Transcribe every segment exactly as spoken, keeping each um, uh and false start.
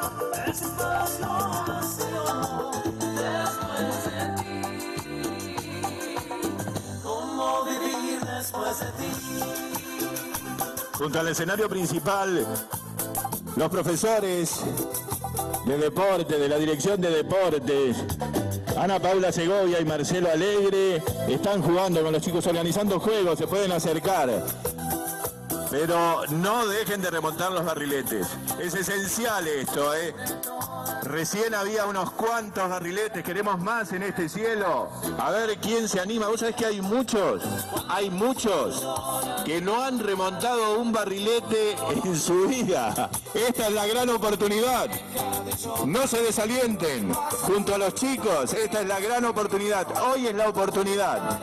Junto al escenario principal, los profesores de deporte, de la Dirección de Deportes, Ana Paula Segovia y Marcelo Alegre, están jugando con los chicos, organizando juegos, se pueden acercar. Pero no dejen de remontar los barriletes. Es esencial esto, ¿eh? Recién había unos cuantos barriletes, queremos más en este cielo. A ver quién se anima. Vos sabés que hay muchos, hay muchos que no han remontado un barrilete en su vida. Esta es la gran oportunidad. No se desalienten. Junto a los chicos, esta es la gran oportunidad. Hoy es la oportunidad.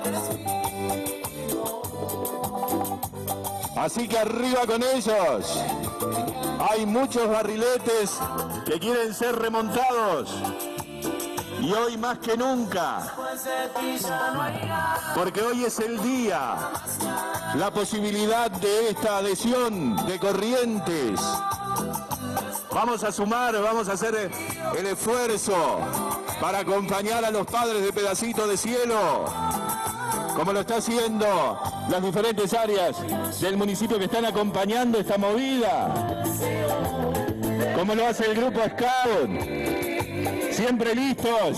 Así que arriba con ellos. Hay muchos barriletes que quieren ser remontados. Y hoy más que nunca. Porque hoy es el día. La posibilidad de esta adhesión de Corrientes. Vamos a sumar, vamos a hacer el esfuerzo para acompañar a los padres de Pedacito de Cielo, como lo está haciendo las diferentes áreas del municipio que están acompañando esta movida, como lo hace el grupo Scout, siempre listos.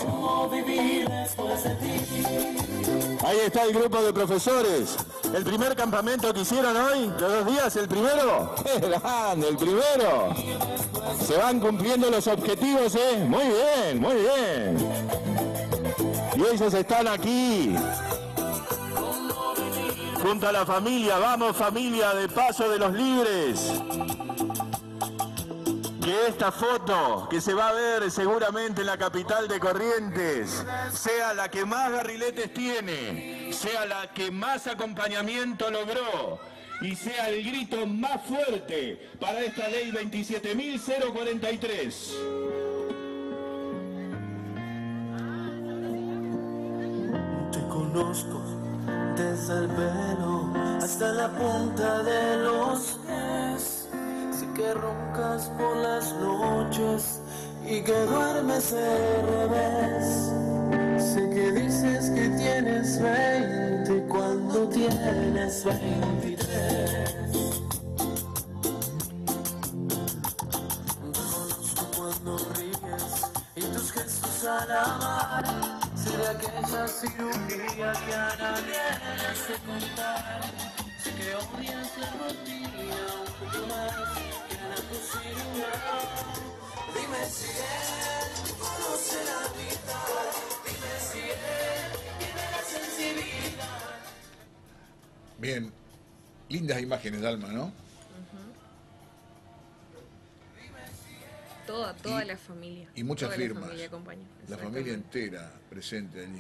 Ahí está el grupo de profesores. El primer campamento que hicieron hoy, de dos días, el primero, grande, el primero. Se van cumpliendo los objetivos, ¿eh? Muy bien, muy bien. Y ellos están aquí, junto a la familia. Vamos, familia de Paso de los Libres. Que esta foto, que se va a ver seguramente en la capital de Corrientes, sea la que más barriletes tiene, sea la que más acompañamiento logró y sea el grito más fuerte para esta ley veintisiete mil cuarenta y tres. Te conozco desde el pelo hasta la punta de los pies. Sé que roncas por las noches y que duermes al revés. Sé que dices que tienes veinte cuando tienes veintitrés. Te conozco cuando ríes y tus gestos al amar. Sé de aquella cirugía que a nadie le hace contar. Sé que odias la rutina un poco más que la cocina. Dime si él conoce la vida. Dime si él tiene la sensibilidad. Bien, lindas imágenes, Dalma, ¿no? Uh-huh. Toda, toda y, la familia. Y muchas toda firmas. La familia acompaña. La familia entera presente allí.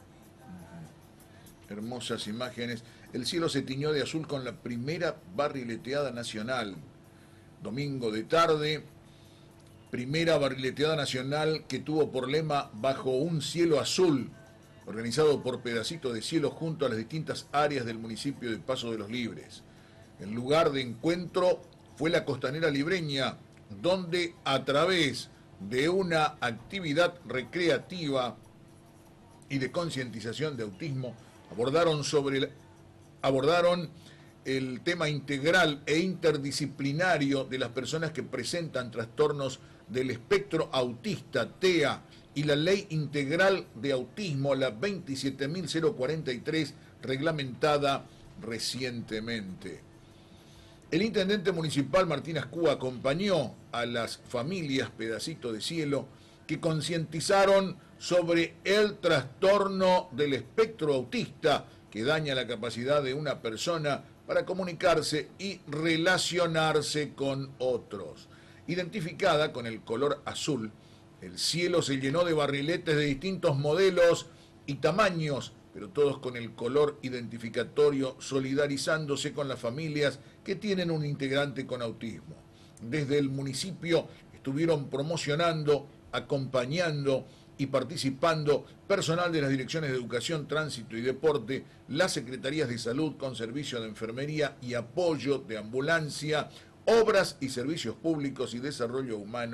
Hermosas imágenes. El cielo se tiñó de azul con la primera barrileteada nacional. Domingo de tarde, primera barrileteada nacional que tuvo por lema Bajo un cielo azul, organizado por Pedacito de Cielo junto a las distintas áreas del municipio de Paso de los Libres. El lugar de encuentro fue la Costanera Libreña, donde a través de una actividad recreativa y de concientización de autismo abordaron sobre el, abordaron el tema integral e interdisciplinario de las personas que presentan trastornos del espectro autista, T E A, y la Ley Integral de Autismo, la veintisiete mil cuarenta y tres, reglamentada recientemente. El intendente municipal Martín Ascúa acompañó a las familias Pedacito de Cielo que concientizaron sobre el trastorno del espectro autista que daña la capacidad de una persona para comunicarse y relacionarse con otros. Identificada con el color azul, el cielo se llenó de barriletes de distintos modelos y tamaños, pero todos con el color identificatorio, solidarizándose con las familias que tienen un integrante con autismo. Desde el municipio estuvieron promocionando, acompañando y participando personal de las direcciones de Educación, Tránsito y Deporte, las Secretarías de Salud con servicio de enfermería y apoyo de ambulancia, Obras y Servicios Públicos y Desarrollo Humano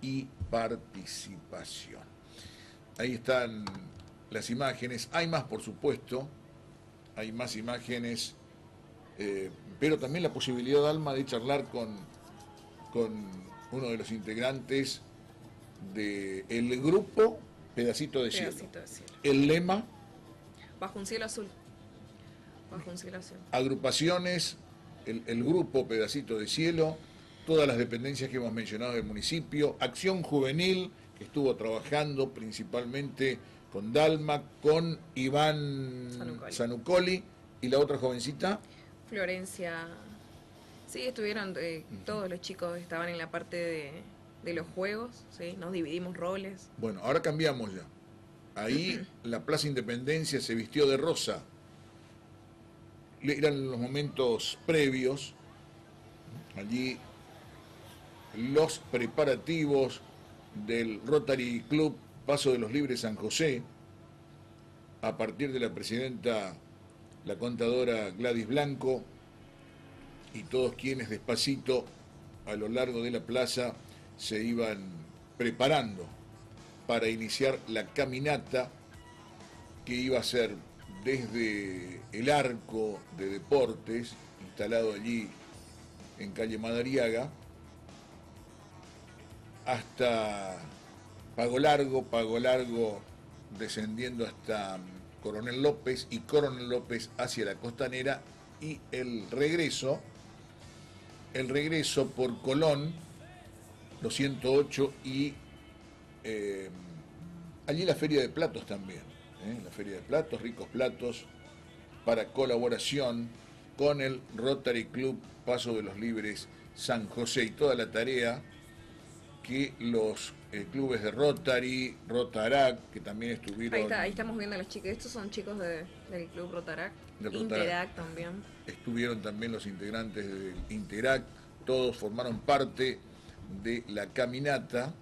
y participación. Ahí están las imágenes. Hay más, por supuesto. Hay más imágenes. Eh, pero también la posibilidad, Alma, de charlar con, con uno de los integrantes del grupo Pedacito de Cielo. Pedacito de cielo. El lema, Bajo un cielo azul. Bajo un cielo azul. agrupaciones, el, el grupo Pedacito de Cielo, todas las dependencias que hemos mencionado del municipio, Acción Juvenil, que estuvo trabajando principalmente con Dalma, con Iván Sanucoli. Sanucoli, y la otra jovencita, Florencia. Sí, estuvieron, eh, todos los chicos estaban en la parte de, de los juegos, ¿sí? Nos dividimos roles. bueno, ahora cambiamos ya. Ahí la Plaza Independencia se vistió de rosa. Eran los momentos previos. Allí los preparativos del Rotary Club Paso de los Libres San José, a partir de la presidenta, la contadora Gladys Blanco, y todos quienes despacito a lo largo de la plaza se iban preparando para iniciar la caminata que iba a ser desde el arco de deportes instalado allí en calle Madariaga hasta Pago Largo, Pago Largo descendiendo hasta Coronel López y Coronel López hacia la Costanera, y el regreso, el regreso por Colón, los ciento ocho, y eh, allí la Feria de Platos también, ¿eh? La Feria de Platos, ricos platos para colaboración con el Rotary Club Paso de los Libres San José, y toda la tarea que los eh, clubes de Rotary, Rotarac, que también estuvieron... Ahí, está, ahí estamos viendo a los chicos. Estos son chicos de, del club Rotarac. Del Rotarac. Interac también. Estuvieron también los integrantes del Interac, todos formaron parte de la caminata.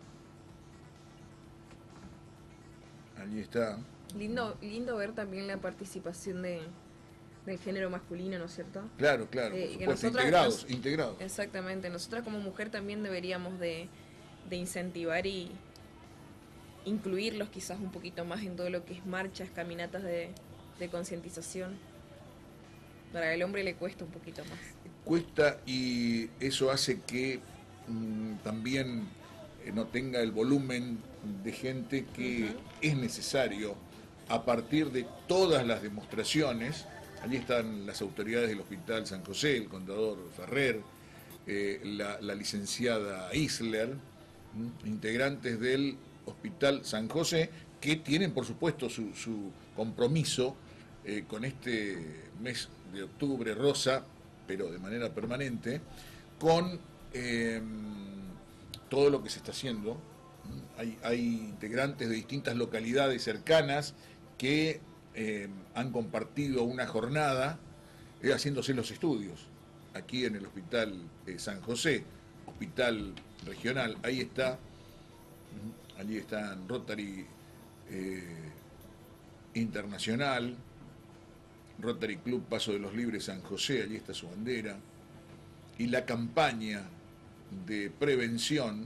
Allí está. Lindo, lindo ver también la participación de, del género masculino, ¿no es cierto? Claro, claro, Eh, por que supuesto, nosotras integrados, nos- integrados. Exactamente. Nosotras como mujer también deberíamos de, de incentivar y incluirlos quizás un poquito más en todo lo que es marchas, caminatas de, de concientización. Para el hombre le cuesta un poquito más. Cuesta, y eso hace que mm, también eh, no tenga el volumen de gente que Ujú. es necesario a partir de todas las demostraciones. Allí están las autoridades del Hospital San José, el contador Ferrer, eh, la, la licenciada Isler, ¿m? Integrantes del Hospital San José, que tienen por supuesto su, su compromiso eh, con este mes de octubre rosa, pero de manera permanente, con eh, todo lo que se está haciendo. Hay, hay integrantes de distintas localidades cercanas que eh, han compartido una jornada eh, haciéndose los estudios aquí en el Hospital eh, San José, hospital regional. Ahí está, allí están Rotary eh, Internacional, Rotary Club Paso de los Libres San José, allí está su bandera, y la campaña de prevención.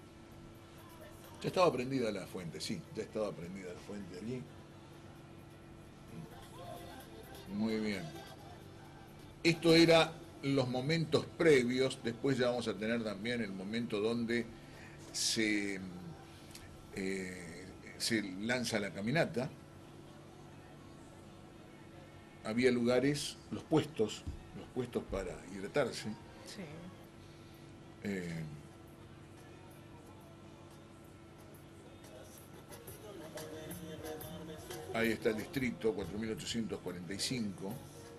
Ya estaba prendida la fuente, sí, ya estaba prendida la fuente allí. Muy bien. Esto era los momentos previos, después ya vamos a tener también el momento donde se, eh, se lanza la caminata. Había lugares, los puestos, los puestos para hidratarse. Sí. Eh, ahí está el distrito, cuatro mil ochocientos cuarenta y cinco.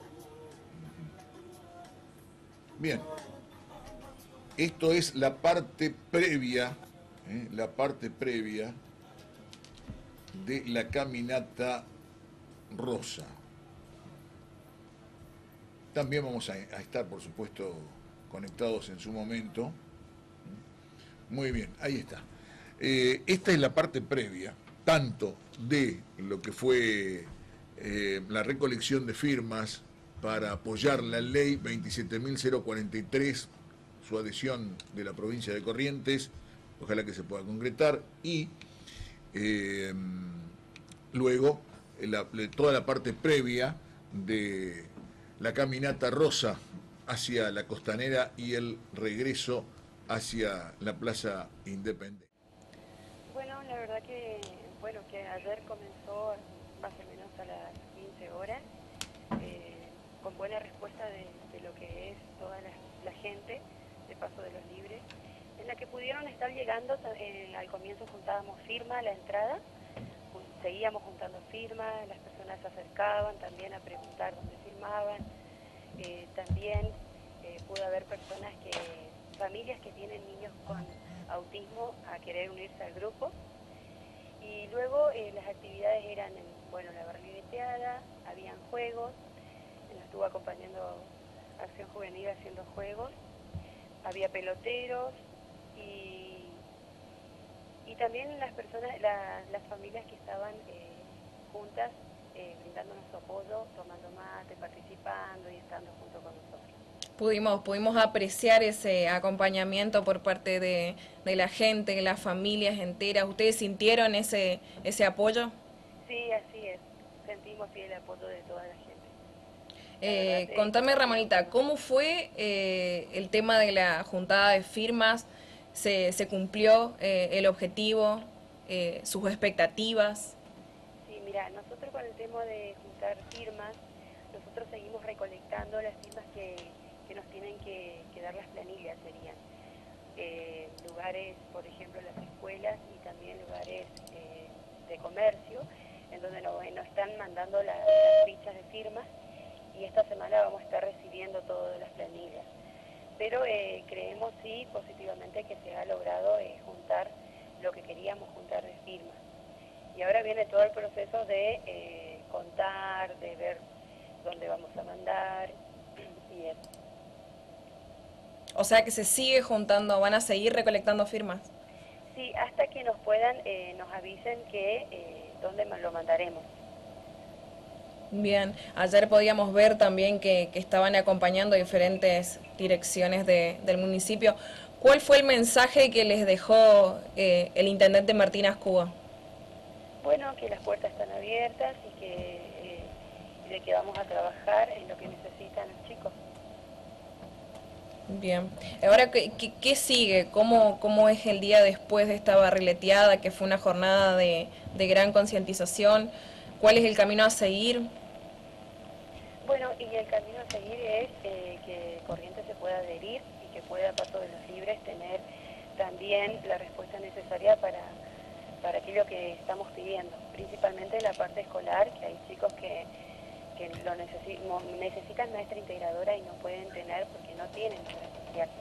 Bien. Esto es la parte previa, ¿eh? la parte previa de la caminata rosa. También vamos a, a estar, por supuesto, conectados en su momento. Muy bien, ahí está. Eh, esta es la parte previa, tanto de lo que fue eh, la recolección de firmas para apoyar la ley veintisiete mil cuarenta y tres, su adhesión de la provincia de Corrientes, ojalá que se pueda concretar, y eh, luego la, toda la parte previa de la caminata rosa hacia la Costanera y el regreso hacia la Plaza Independencia. Bueno, la verdad que, bueno, que ayer comenzó más o menos a las quince horas, eh, con buena respuesta de, de lo que es toda la, la gente de Paso de los Libres, en la que pudieron estar llegando. Eh, al comienzo juntábamos firma a la entrada, seguíamos juntando firmas, las personas se acercaban también a preguntar dónde firmaban. Eh, también eh, pudo haber personas que, familias que tienen niños con autismo a querer unirse al grupo. Y luego eh, las actividades eran, en, bueno, la barrileteada, habían juegos, nos estuvo acompañando Acción Juvenil haciendo juegos, había peloteros y, y también las personas, la, las familias que estaban eh, juntas, eh, brindándonos su apoyo, tomando mate, participando y estando junto con nosotros. Pudimos, pudimos apreciar ese acompañamiento por parte de, de la gente, de las familias enteras. ¿Ustedes sintieron ese, ese apoyo? Sí, así es. Sentimos sí, el apoyo de toda la gente. Eh, verdad, contame, eh, Ramonita, ¿cómo fue eh, el tema de la juntada de firmas? ¿Se, se cumplió eh, el objetivo, eh, sus expectativas? Sí, mira, nosotros con el tema de juntar firmas, nosotros seguimos recolectando las firmas que, que nos tienen que, que dar las planillas, serían eh, lugares, por ejemplo, las escuelas y también lugares eh, de comercio, en donde nos, nos están mandando la, las fichas de firmas, y esta semana vamos a estar recibiendo todas las planillas. Pero eh, creemos sí positivamente que se ha logrado eh, juntar lo que queríamos juntar de firmas. Y ahora viene todo el proceso de eh, contar, de ver dónde vamos a mandar y eso. O sea que se sigue juntando, van a seguir recolectando firmas. Sí, hasta que nos puedan, eh, nos avisen que eh, dónde lo mandaremos. Bien, ayer podíamos ver también que, que estaban acompañando diferentes direcciones de, del municipio. ¿Cuál fue el mensaje que les dejó eh, el intendente Martín Ascuba? Bueno, que las puertas están abiertas y que, eh, y de que vamos a trabajar en lo que necesitan los chicos. Bien, ahora, ¿qué, qué, qué sigue? ¿Cómo, ¿Cómo es el día después de esta barrileteada, que fue una jornada de, de gran concientización? ¿Cuál es el camino a seguir? Bueno, y el camino a seguir es eh, que Corrientes se pueda adherir y que pueda Paso de los Libres tener también la respuesta necesaria para, para aquello que estamos pidiendo, principalmente en la parte escolar, que hay chicos que, que lo necesi necesitan maestra integradora y no pueden tener porque no tienen presencial.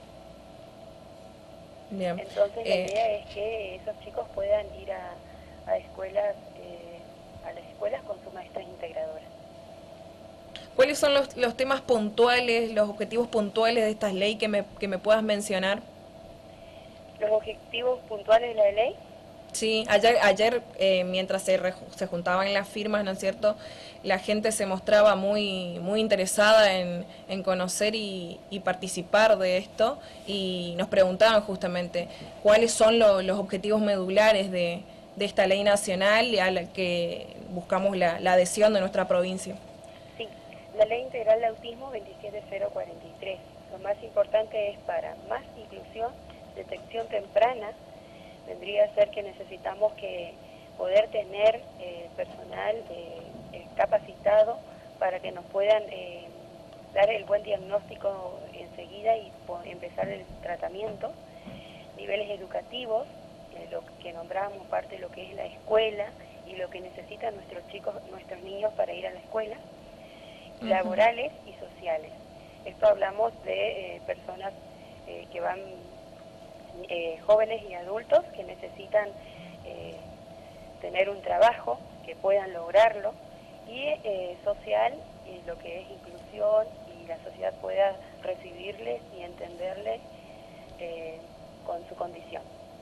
Bien. Entonces la eh, idea es que esos chicos puedan ir a, a escuelas, eh, a las escuelas con sus maestras integradoras. ¿Cuáles son los, los temas puntuales, los objetivos puntuales de esta ley que me, que me puedas mencionar? ¿Los objetivos puntuales de la ley? Sí, ayer, ayer eh, mientras se, re, se juntaban las firmas, ¿no es cierto?, la gente se mostraba muy, muy interesada en, en conocer y, y participar de esto, y nos preguntaban justamente cuáles son lo, los objetivos medulares de, de esta ley nacional a la que buscamos la, la adhesión de nuestra provincia. Sí, la Ley Integral de Autismo veintisiete mil cuarenta y tres. Lo más importante es para más inclusión, detección temprana. Vendría a ser que necesitamos que poder tener eh, personal eh, eh, capacitado para que nos puedan eh, dar el buen diagnóstico enseguida y empezar el tratamiento. Niveles educativos, eh, lo que nombramos parte de lo que es la escuela y lo que necesitan nuestros chicos, nuestros niños para ir a la escuela. Uh-huh. Laborales y sociales. Esto hablamos de eh, personas eh, que van, eh, jóvenes y adultos que necesitan eh, tener un trabajo, que puedan lograrlo, y eh, social, y lo que es inclusión, y la sociedad pueda recibirles y entenderles eh, con su condición.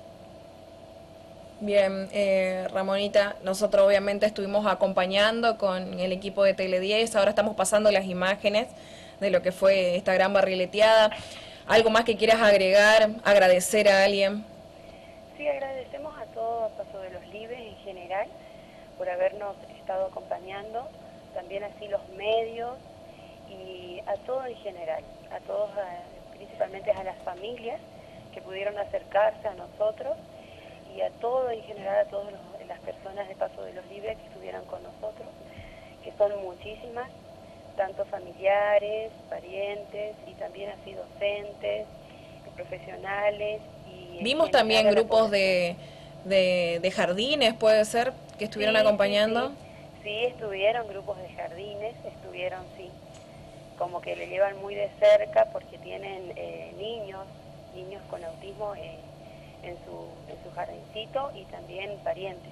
Bien, eh, Ramonita, nosotros obviamente estuvimos acompañando con el equipo de Tele diez, ahora estamos pasando las imágenes de lo que fue esta gran barrileteada. ¿Algo más que quieras agregar, agradecer a alguien? Sí, agradecemos a todo a Paso de los Libres en general por habernos estado acompañando, también así los medios y a todo en general, a todos, a, principalmente a las familias que pudieron acercarse a nosotros y a todo en general, a todas las personas de Paso de los Libres que estuvieron con nosotros, que son muchísimas, tanto familiares, parientes y también así docentes, profesionales. Y vimos también grupos de, de, de jardines, puede ser, que estuvieron sí, acompañando. Sí, sí. sí, estuvieron grupos de jardines, estuvieron, sí, como que le llevan muy de cerca porque tienen eh, niños, niños con autismo eh, en, su, en su jardincito y también parientes.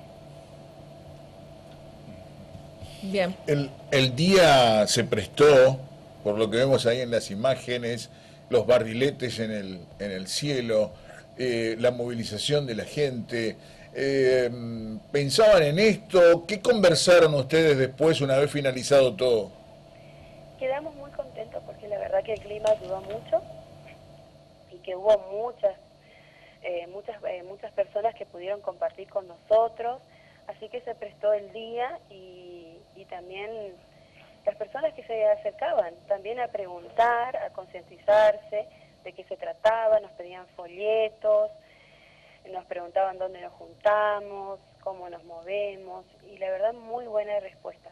Bien. El, el día se prestó, por lo que vemos ahí en las imágenes, los barriletes en el, en el cielo, eh, la movilización de la gente. Eh, ¿Pensaban en esto? ¿Qué conversaron ustedes después, una vez finalizado todo? Quedamos muy contentos porque la verdad que el clima ayudó mucho y que hubo muchas, eh, muchas, eh, muchas personas que pudieron compartir con nosotros, así que se prestó el día y, y también las personas que se acercaban también a preguntar, a concientizarse de qué se trataba, nos pedían folletos, nos preguntaban dónde nos juntamos, cómo nos movemos, y la verdad muy buena respuesta.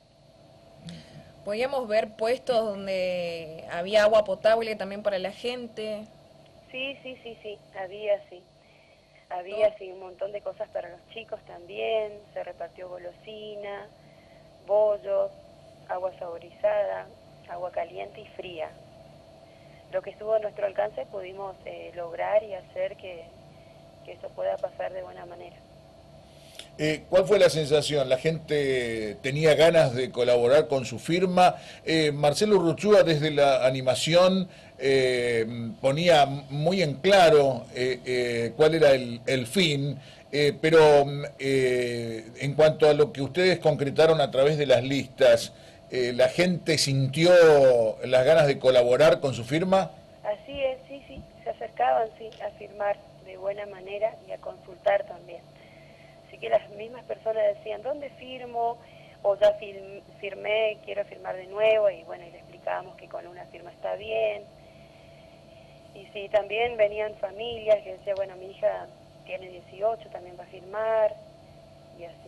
Podíamos ver puestos donde había agua potable también para la gente. Sí, sí, sí, sí, había, sí. Había, sí, un montón de cosas para los chicos también, se repartió golosina, bollos, agua saborizada, agua caliente y fría. Lo que estuvo a nuestro alcance pudimos eh, lograr y hacer que, que eso pueda pasar de buena manera. Eh, ¿Cuál fue la sensación? ¿La gente tenía ganas de colaborar con su firma? Eh, Marcelo Urruchúa desde la animación eh, ponía muy en claro eh, eh, cuál era el, el fin, eh, pero eh, en cuanto a lo que ustedes concretaron a través de las listas, eh, ¿la gente sintió las ganas de colaborar con su firma? Así es, sí, sí, se acercaban, sí, a firmar de buena manera y a consultar también. Así que las mismas personas decían, ¿dónde firmo? O ya firmé, quiero firmar de nuevo, y bueno, y le explicábamos que con una firma está bien. Y sí, también venían familias que decían, bueno, mi hija tiene dieciocho, también va a firmar, y así.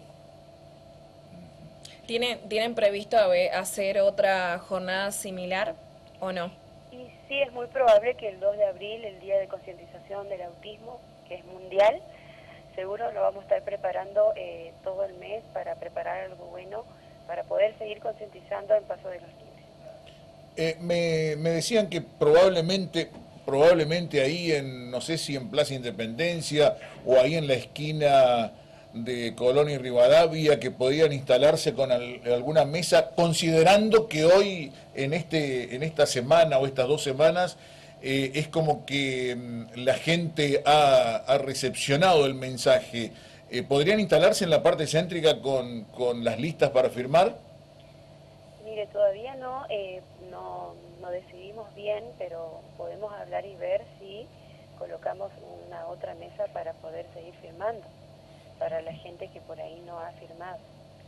¿Tienen, ¿tienen previsto hacer otra jornada similar o no? Y sí, es muy probable que el dos de abril, el Día de Concientización del Autismo, que es mundial, seguro lo vamos a estar preparando eh, todo el mes para preparar algo bueno, para poder seguir concientizando en Paso de los Libres. Eh, me, me decían que probablemente, probablemente ahí en, no sé si en Plaza Independencia o ahí en la esquina de Colón y Rivadavia, que podían instalarse con al, alguna mesa, considerando que hoy, en, este, en esta semana o estas dos semanas, Eh, es como que mm, la gente ha, ha recepcionado el mensaje. Eh, ¿Podrían instalarse en la parte céntrica con, con las listas para firmar? Mire, todavía no, eh, no, no decidimos bien, pero podemos hablar y ver si colocamos una otra mesa para poder seguir firmando, para la gente que por ahí no ha firmado.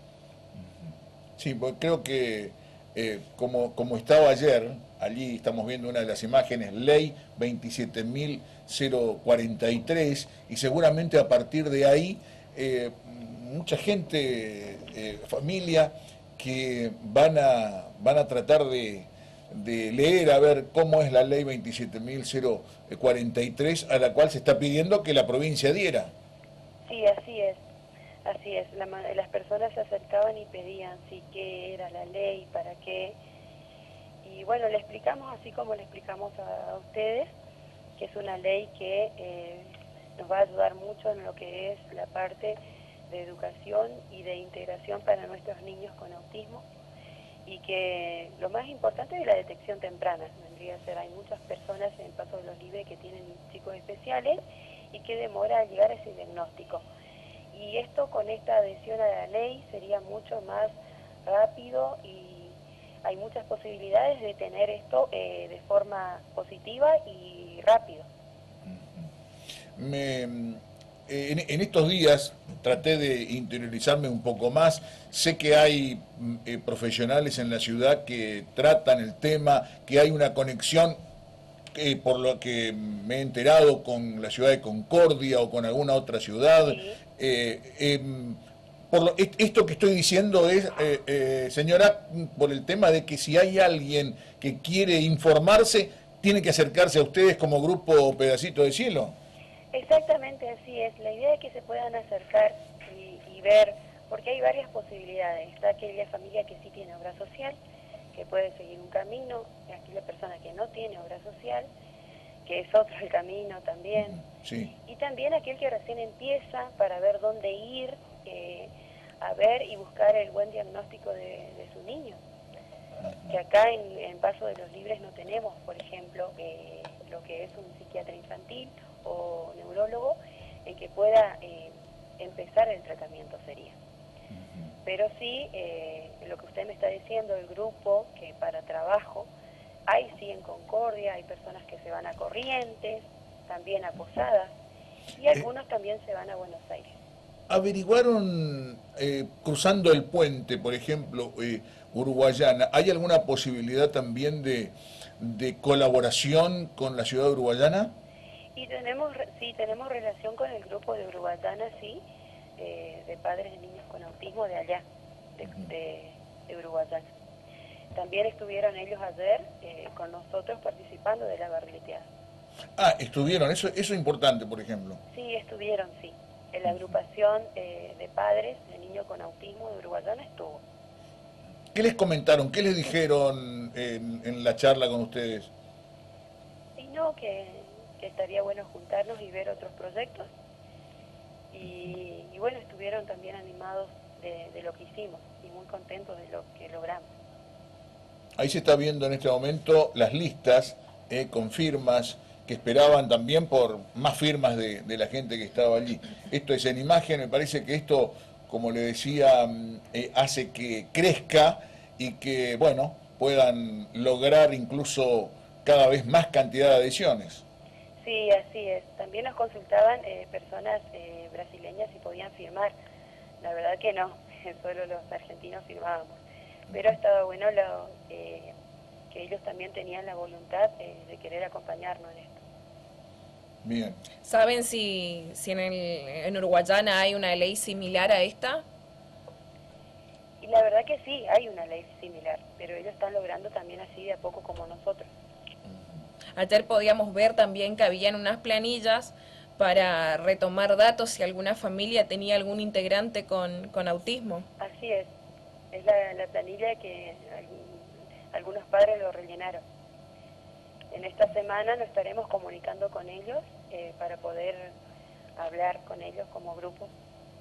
Sí, pues creo que eh, como, como estaba ayer, allí estamos viendo una de las imágenes, ley veintisiete mil cuarenta y tres, y seguramente a partir de ahí eh, mucha gente, eh, familia, que van a, van a tratar de, de leer a ver cómo es la ley veintisiete mil cuarenta y tres, a la cual se está pidiendo que la provincia diera. Sí, así es. Así es, la, las personas se acercaban y pedían sí qué era la ley, para qué. Y bueno, le explicamos así como le explicamos a, a ustedes, que es una ley que eh, nos va a ayudar mucho en lo que es la parte de educación y de integración para nuestros niños con autismo, y que lo más importante es la detección temprana. Vendría a ser, hay muchas personas en Paso de los Libres que tienen chicos especiales y que demora llegar a ese diagnóstico. Y esto, con esta adhesión a la ley, sería mucho más rápido y hay muchas posibilidades de tener esto eh, de forma positiva y rápido. Me, eh, en, en estos días traté de interiorizarme un poco más. Sé que hay eh, profesionales en la ciudad que tratan el tema, que hay una conexión, eh, por lo que me he enterado, con la ciudad de Concordia o con alguna otra ciudad. Sí. Eh, eh, por lo, esto que estoy diciendo es, eh, eh, señora, por el tema de que si hay alguien que quiere informarse, tiene que acercarse a ustedes como grupo Pedacito de Cielo. Exactamente así es. La idea es que se puedan acercar y, y ver, porque hay varias posibilidades. Está aquella familia que sí tiene obra social, que puede seguir un camino, aquella persona que no tiene obra social, que es otro el camino también. Sí. Y también aquel que recién empieza para ver dónde ir, eh, a ver y buscar el buen diagnóstico de, de su niño. Que acá en, en Paso de los Libres no tenemos, por ejemplo, eh, lo que es un psiquiatra infantil o neurólogo en que pueda eh, empezar el tratamiento sería. Pero sí, eh, lo que usted me está diciendo, el grupo que para trabajo, hay sí en Concordia, hay personas que se van a Corrientes, también a Posadas, y algunos eh, también se van a Buenos Aires. ¿Averiguaron, eh, cruzando el puente, por ejemplo, eh, Uruguayana, hay alguna posibilidad también de, de colaboración con la ciudad de Uruguayana? Y tenemos, sí, tenemos relación con el grupo de Uruguayana, sí, eh, de padres de niños con autismo de allá, de, de, de Uruguayana. También estuvieron ellos ayer eh, con nosotros participando de la barrileteada. Ah, estuvieron, eso, eso es importante, por ejemplo. Sí, estuvieron, sí. En la agrupación eh, de padres de niños con autismo de Uruguayana estuvo. ¿Qué les comentaron? ¿Qué les dijeron en, en la charla con ustedes? Y no, que, que estaría bueno juntarnos y ver otros proyectos. Y, y bueno, estuvieron también animados de, de lo que hicimos y muy contentos de lo que logramos. Ahí se está viendo en este momento las listas eh, con firmas que esperaban también por más firmas de, de la gente que estaba allí. Esto es en imagen, me parece que esto, como le decía, eh, hace que crezca y que, bueno, puedan lograr incluso cada vez más cantidad de adhesiones. Sí, así es. También nos consultaban eh, personas eh, brasileñas si podían firmar. La verdad que no, solo los argentinos firmábamos. Pero estaba bueno lo, eh, que ellos también tenían la voluntad eh, de querer acompañarnos en esto. Bien. ¿Saben si, si en, el, en Uruguayana hay una ley similar a esta? Y la verdad que sí, hay una ley similar, pero ellos están logrando también así de a poco como nosotros. Ayer podíamos ver también que habían unas planillas para retomar datos si alguna familia tenía algún integrante con, con autismo. Así es, es la, la planilla que algunos padres lo rellenaron. En esta semana nos estaremos comunicando con ellos eh, para poder hablar con ellos como grupo.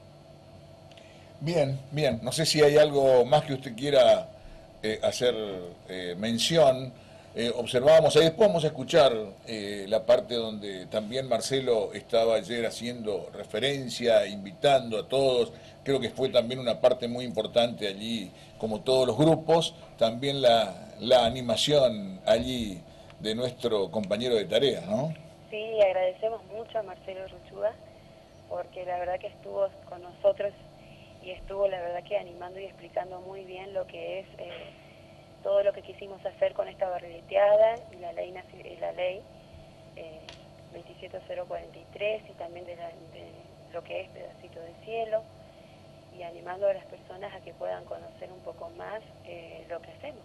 Bien, bien. No sé si hay algo más que usted quiera eh, hacer eh, mención. Eh, observábamos ahí, después vamos a escuchar eh, la parte donde también Marcelo estaba ayer haciendo referencia, invitando a todos. Creo que fue también una parte muy importante allí, como todos los grupos, también la, la animación allí de nuestro compañero de tareas, ¿no? Sí, agradecemos mucho a Marcelo Ruchuga, porque la verdad que estuvo con nosotros y estuvo la verdad que animando y explicando muy bien lo que es eh, todo lo que quisimos hacer con esta barrileteada y la ley, la ley eh, veintisiete cero cuarenta y tres y también de, la, de lo que es Pedacito de Cielo, y animando a las personas a que puedan conocer un poco más eh, lo que hacemos.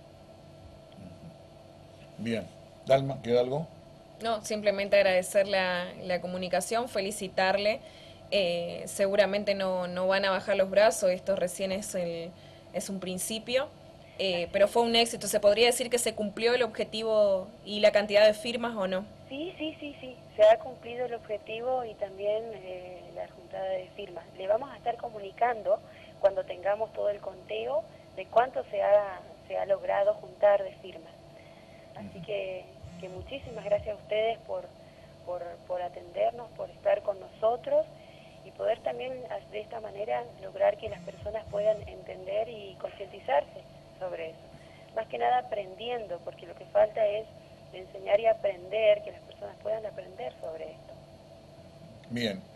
Bien. Dalma, ¿queda algo? No, simplemente agradecer la, la comunicación, felicitarle. Eh, seguramente no, no van a bajar los brazos, esto recién es, el, es un principio, eh, pero fue un éxito. ¿Se podría decir que se cumplió el objetivo y la cantidad de firmas o no? Sí, sí, sí, sí, se ha cumplido el objetivo y también eh, la juntada de firmas. Le vamos a estar comunicando cuando tengamos todo el conteo de cuánto se ha, se ha logrado juntar de firmas. Así que, que muchísimas gracias a ustedes por, por, por atendernos, por estar con nosotros y poder también de esta manera lograr que las personas puedan entender y concientizarse sobre eso. Más que nada aprendiendo, porque lo que falta es enseñar y aprender, que las personas puedan aprender sobre esto. Bien.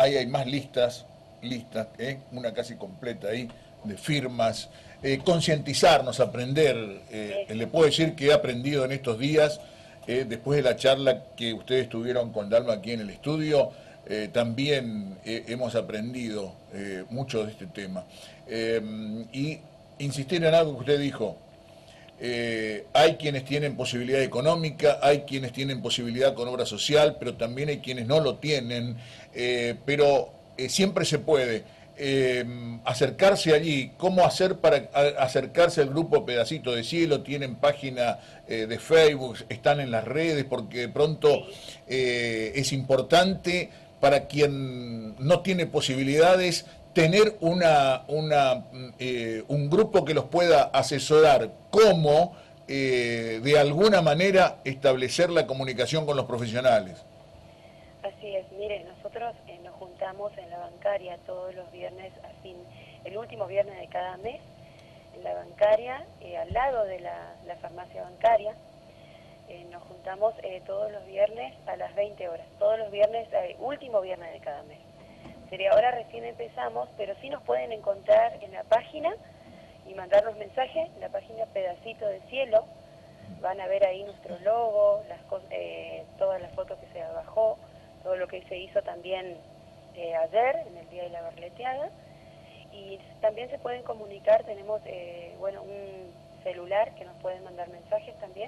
ahí hay más listas, listas, ¿eh? Una casi completa ahí, de firmas, eh, concientizarnos, aprender. Eh, le puedo decir que he aprendido en estos días, eh, después de la charla que ustedes tuvieron con Dalma aquí en el estudio, eh, también eh, hemos aprendido eh, mucho de este tema. Eh, y insistir en algo que usted dijo. Eh, hay quienes tienen posibilidad económica, hay quienes tienen posibilidad con obra social, pero también hay quienes no lo tienen, eh, pero eh, siempre se puede eh, acercarse allí. ¿Cómo hacer para a, acercarse al grupo Pedacito de Cielo? Tienen página eh, de Facebook, están en las redes, porque de pronto eh, es importante para quien no tiene posibilidades tener una, una, eh, un grupo que los pueda asesorar, cómo eh, de alguna manera establecer la comunicación con los profesionales. Así es, mire, nosotros eh, nos juntamos en la bancaria todos los viernes, así, el último viernes de cada mes, en la bancaria, eh, al lado de la, la farmacia bancaria. Eh, nos juntamos eh, todos los viernes a las veinte horas, todos los viernes, eh, último viernes de cada mes. Ahora recién empezamos, pero sí nos pueden encontrar en la página y mandarnos mensajes, en la página Pedacito de Cielo. Van a ver ahí nuestro logo, las eh, todas las fotos que se bajó, todo lo que se hizo también eh, ayer, en el día de la barleteada. Y también se pueden comunicar, tenemos eh, bueno, un celular que nos pueden mandar mensajes también.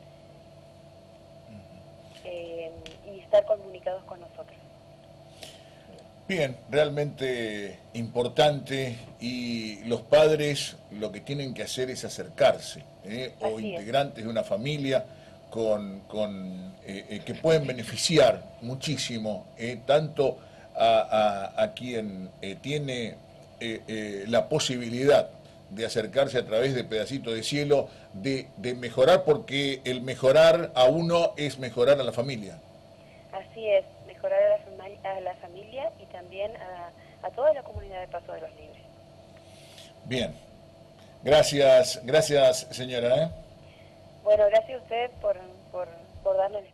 Eh, y estar comunicados con nosotros. Bien, realmente importante, y los padres lo que tienen que hacer es acercarse, ¿eh? o integrantes de una familia con, con eh, eh, que pueden beneficiar muchísimo, eh, tanto a, a, a quien eh, tiene eh, eh, la posibilidad de acercarse a través de Pedacito de Cielo, de, de mejorar, porque el mejorar a uno es mejorar a la familia. Así es, mejorar a la, fama, a la familia y también a, a toda la comunidad de Paso de los Libres. Bien, gracias, gracias señora. ¿eh? Bueno, gracias a usted por, por, por darnos el